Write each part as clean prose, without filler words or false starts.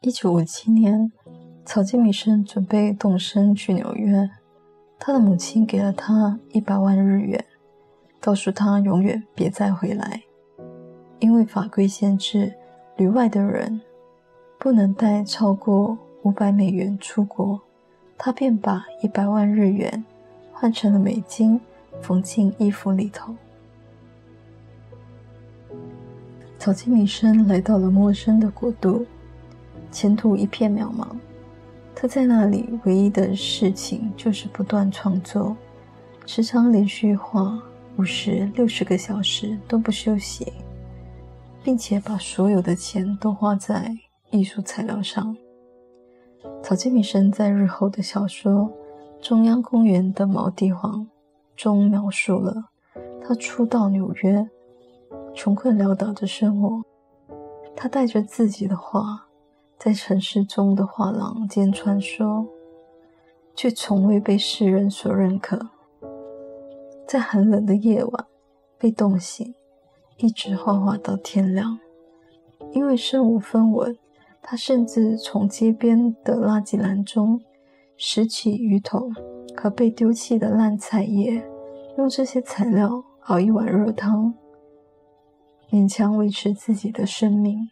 1957年，草间弥生准备动身去纽约，他的母亲给了他100万日元，告诉他永远别再回来，因为法规限制旅外的人不能带超过500美元出国，他便把100万日元换成了美金，缝进衣服里头。草间弥生来到了陌生的国度，前途一片渺茫。他在那里唯一的事情就是不断创作，时常连续画50、60个小时都不休息，并且把所有的钱都花在艺术材料上。草间弥生在日后的小说《中央公园的毛地黄》中描述了他初到纽约穷困潦倒的生活。他带着自己的画在城市中的画廊间穿梭，却从未被世人所认可。在寒冷的夜晚被冻醒，一直画到天亮。因为身无分文，他甚至从街边的垃圾篮中拾起鱼头和被丢弃的烂菜叶，用这些材料熬一碗热汤，勉强维持自己的生命。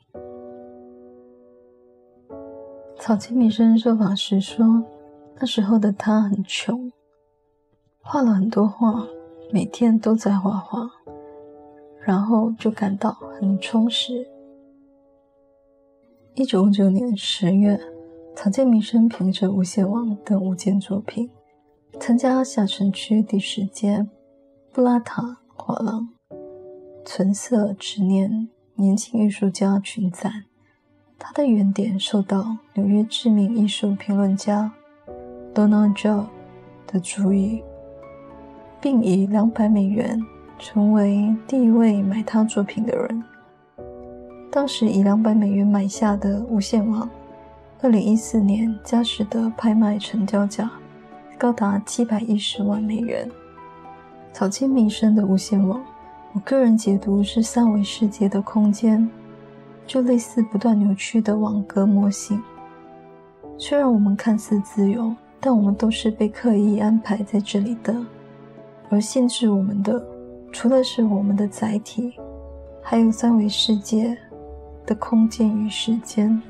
草间弥生受访时说，那时候的他很穷，画了很多画，每天都在画画，然后就感到很充实。1959年10月，草间弥生凭着《无限网》等5件作品，参加下城区第10届布拉塔画廊纯色执念年轻艺术家群展。他的原点受到纽约知名艺术评论家 Donald Judd 的注意，并以200美元成为第一位买他作品的人。当时以200美元买下的无限网，2014年佳士得拍卖成交价高达710万美元。草间弥生的无限网，我个人解读是3维世界的空间，就类似不断扭曲的网格模型。虽然我们看似自由，但我们都是被刻意安排在这里的，而限制我们的除了是我们的载体，还有3维世界的空間与時間。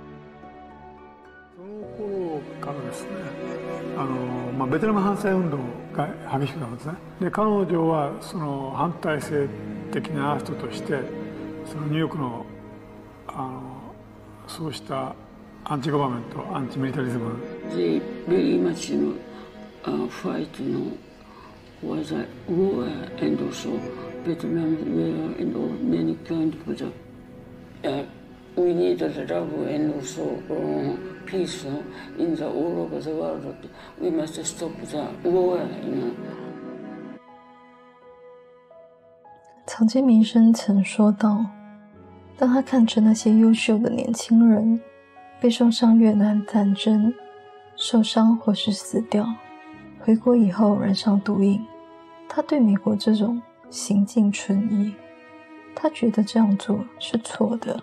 その頃からですね、ベトナム反戦運動が激しくなるんですね。で、彼女はその反体制的な人として、そのニューヨークのそうしたアンチゴバメント、アンチミリタリズム。 They very much fight was a war, and also Vietnam were and many kind of we need love and also peace in the all over the world. We must stop the war, you know. 草间弥生曾说道，当他看着那些优秀的年轻人被送上越南战争，受伤或是死掉，回国以后染上毒瘾，他对美国这种行径存疑，他觉得这样做是错的。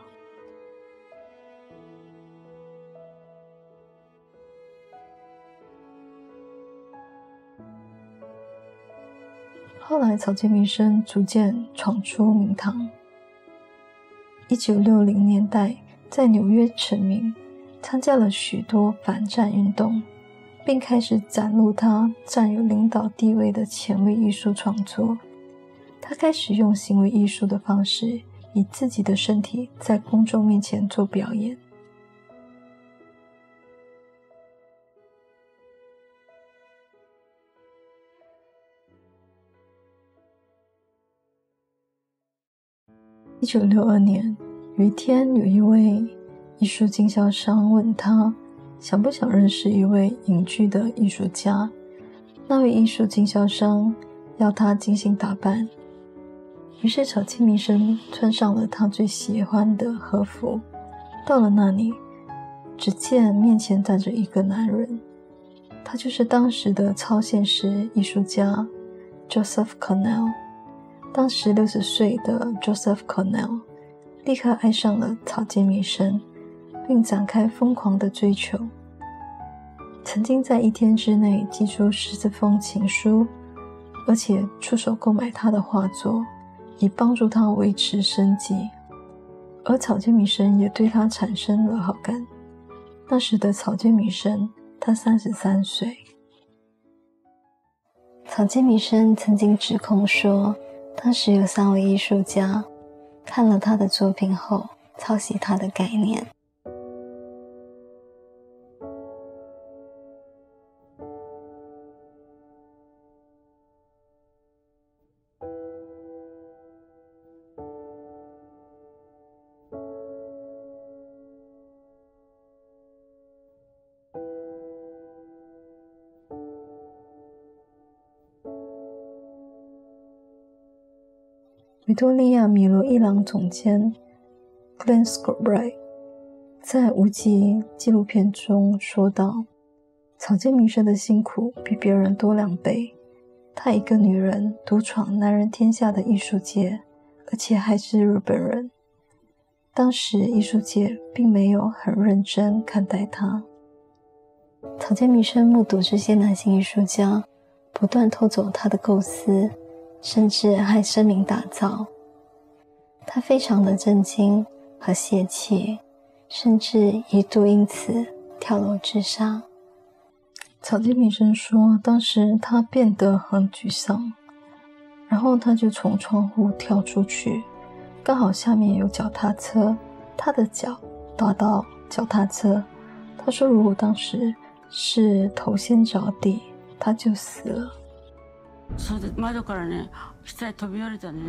后来草间弥生逐渐闯出名堂。1960年代在纽约成名，参加了许多反战运动，并开始展露他占有领导地位的前卫艺术创作。他开始用行为艺术的方式，以自己的身体在公众面前做表演。1962年，有一天，有一位艺术经销商问他想不想认识一位隐居的艺术家。那位艺术经销商要他精心打扮，于是草间弥生穿上了他最喜欢的和服。到了那里，只见面前站着一个男人，他就是当时的超现实艺术家 Joseph Cornell。当时60岁的 Joseph Cornell 立刻爱上了草间弥生， 并展开疯狂的追求。曾经在1天之内寄出10封情书，而且出手购买他的画作，以帮助他维持生计。而草间弥生也对他产生了好感。那时的草间弥生，他33岁。草间弥生曾经指控说，当时有3位艺术家看了他的作品后抄袭他的概念。维多利亚米罗伊朗总监 Glenn Scott-Bright 在无极纪录片中说道，草间弥生的辛苦比别人多2倍，她一个女人独闯男人天下的艺术界，而且还是日本人。当时艺术界并没有很认真看待她。草间弥生目睹这些男性艺术家不断偷走她的构思，甚至还声名大噪，他非常的震惊和泄气，甚至一度因此跳楼自杀。草间弥生说，当时他变得很沮丧，然后他就从窗户跳出去，刚好下面有脚踏车，他的脚打到脚踏车。他说如果当时是头先着地，他就死了。 そうで窓からね、下へ飛び降りたね。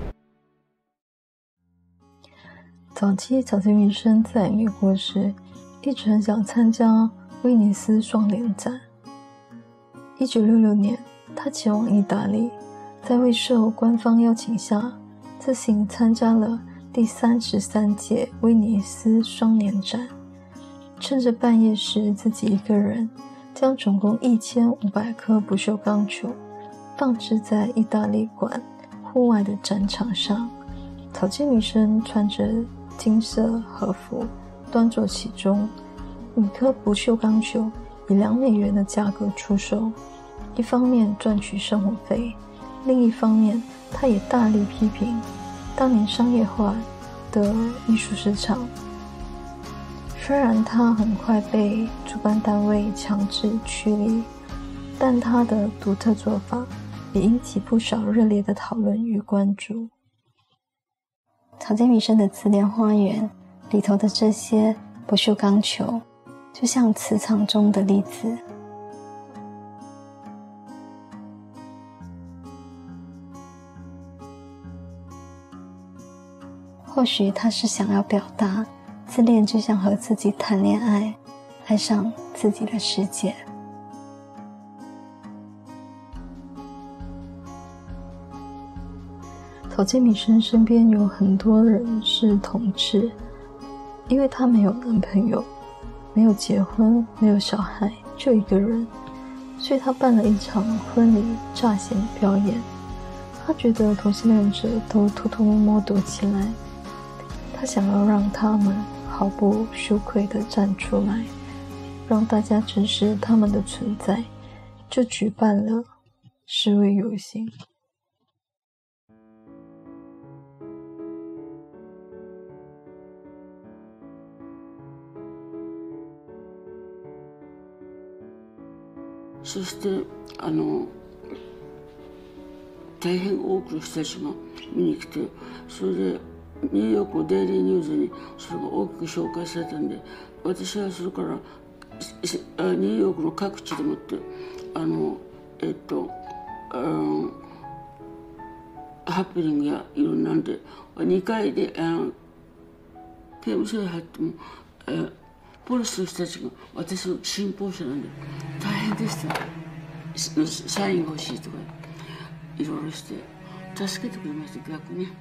早期草间弥生在美国时，一直很想参加威尼斯双年展。1966年，他前往意大利，在未受官方邀请下，自行参加了第33届威尼斯双年展。趁着半夜时，自己一个人将总共1500颗不锈钢球放置在意大利馆户外的展场上。草间弥生穿着金色和服端坐其中，每颗不锈钢球以$2美的价格出售，一方面赚取生活费，另一方面他也大力批评当年商业化的艺术市场。虽然他很快被主办单位强制驱离，但他的独特做法也引起不少热烈的讨论与关注。草间弥生的自恋花园里头的这些不锈钢球，就像磁场中的粒子。或许他是想要表达，自恋就像和自己谈恋爱，爱上自己的世界。草间弥生身边有很多人是同志，因为他没有男朋友，没有结婚，没有小孩，就一个人，所以他办了一场婚礼诈险表演。他觉得同性恋者都偷偷摸摸躲起来，他想要让他们毫不羞愧地站出来，让大家正视他们的存在，就举办了示威游行。 そして大変多くの人たちが見に来て、それでニューヨークデイリーニューズにそれが大きく紹介されたんで、私はそれからニューヨークの各地でもってハプニングやいろんなんで2階で刑務所に入ってもポリスの人たちが私の信奉者なんで大変でした。サインが欲しいとかいろいろして助けてくれました。逆に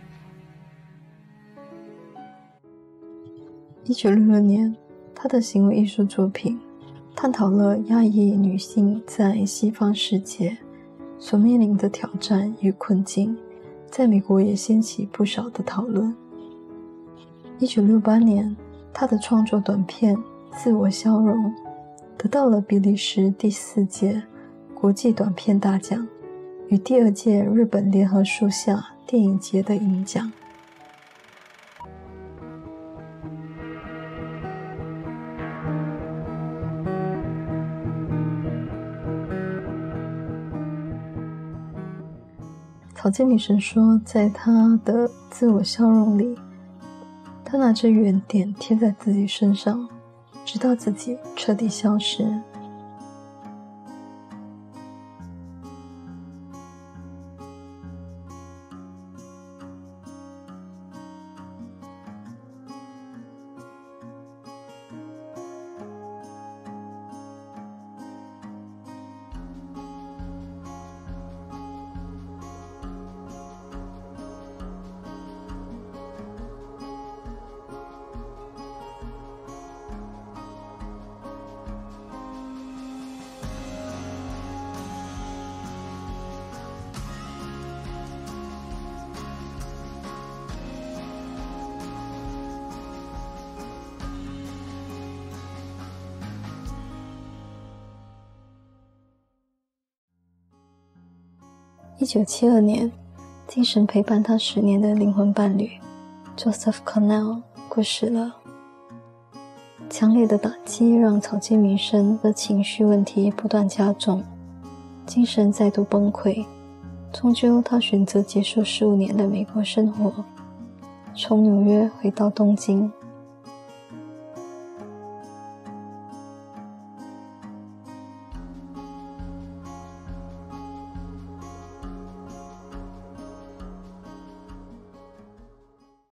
1966年，他的行为艺术作品探讨了亚裔女性在西方世界所面临的挑战与困境，在美国也掀起不少的讨论。1968年， 他的创作短片《自我消融》得到了比利时第4届国际短片大奖与第2届日本联合树下电影节的银奖。草间弥生说，在他的自我消融里，他拿着圆点贴在自己身上，直到自己彻底消失。1972年，精神陪伴他10年的灵魂伴侣 Joseph Cornell 过世了。强烈的打击让草间弥生的情绪问题不断加重，精神再度崩溃。终究他选择结束15年的美国生活，从纽约回到东京。